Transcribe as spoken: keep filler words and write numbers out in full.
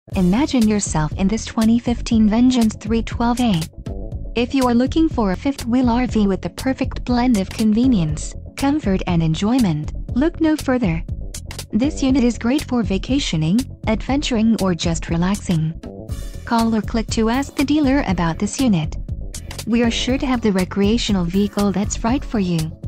Imagine yourself in this twenty fifteen Vengeance three twelve A. If you are looking for a fifth-wheel R V with the perfect blend of convenience, comfort and enjoyment, look no further. This unit is great for vacationing, adventuring or just relaxing. Call or click to ask the dealer about this unit. We are sure to have the recreational vehicle that's right for you.